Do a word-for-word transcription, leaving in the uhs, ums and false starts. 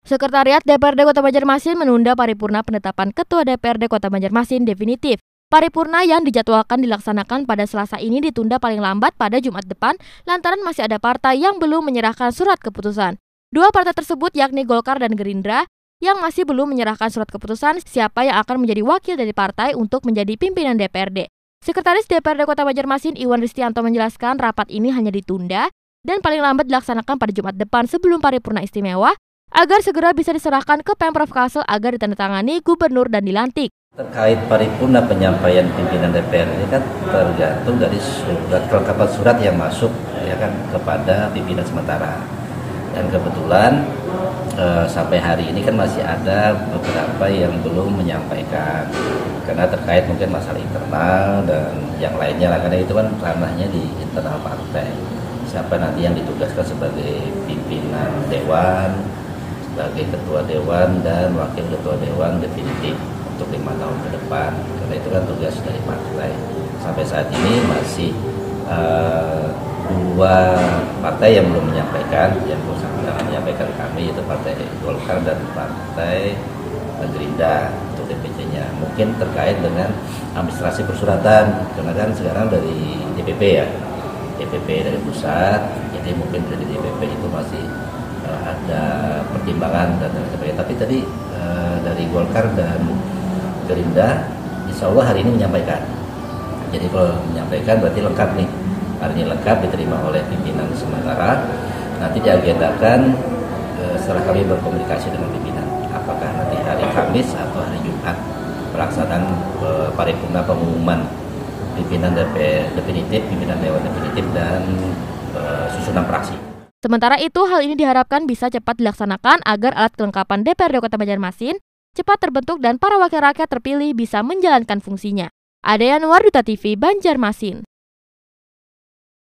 Sekretariat D P R D Kota Banjarmasin menunda paripurna penetapan Ketua D P R D Kota Banjarmasin definitif. Paripurna yang dijadwalkan dilaksanakan pada Selasa ini ditunda paling lambat pada Jumat depan lantaran masih ada partai yang belum menyerahkan surat keputusan. Dua partai tersebut yakni Golkar dan Gerindra yang masih belum menyerahkan surat keputusan siapa yang akan menjadi wakil dari partai untuk menjadi pimpinan D P R D. Sekretaris D P R D Kota Banjarmasin Iwan Ristianto menjelaskan rapat ini hanya ditunda dan paling lambat dilaksanakan pada Jumat depan sebelum paripurna istimewa agar segera bisa diserahkan ke Pemprov Kalsel agar ditandatangani gubernur dan dilantik. Terkait paripurna penyampaian pimpinan D P R ini kan tergantung dari surat kelengkapan surat yang masuk ya kan kepada pimpinan sementara. Dan kebetulan eh, sampai hari ini kan masih ada beberapa yang belum menyampaikan karena terkait mungkin masalah internal dan yang lainnya lah, karena itu kan ranahnya di internal partai. Siapa nanti yang ditugaskan sebagai pimpinan dewan, sebagai ketua dewan dan wakil ketua dewan definitif untuk lima tahun ke depan, karena itu kan tugas dari partai. Sampai saat ini masih uh, dua partai yang belum menyampaikan, yang belum menyampaikan kami, yaitu Partai Golkar dan Partai Gerindra untuk D P C-nya. Mungkin terkait dengan administrasi persuratan, karena kan sekarang dari D P P ya, D P P dari pusat, jadi mungkin dari D P P itu masih uh, ada pertimbangan dan sebagainya. Tapi tadi uh, dari Golkar dan Gerindra, insya Allah hari ini menyampaikan. Jadi kalau menyampaikan berarti lengkap nih. Hari ini lengkap diterima oleh pimpinan sementara. Nanti diagendakan eh, setelah kami berkomunikasi dengan pimpinan. Apakah nanti hari Kamis atau hari Jumat pelaksanaan eh, paripurna pengumuman pimpinan D P definitif, pimpinan dewan definitif dan eh, susunan praksi. Sementara itu, hal ini diharapkan bisa cepat dilaksanakan agar alat kelengkapan D P R D Kota Banjarmasin cepat terbentuk dan para wakil rakyat terpilih bisa menjalankan fungsinya. Ade Yanwar, Duta T V, Banjarmasin.